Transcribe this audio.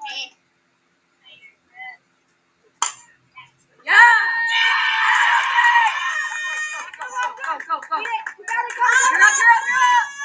Yeah! Go, go, go, go. You gotta go. You're up, you're up, you're up.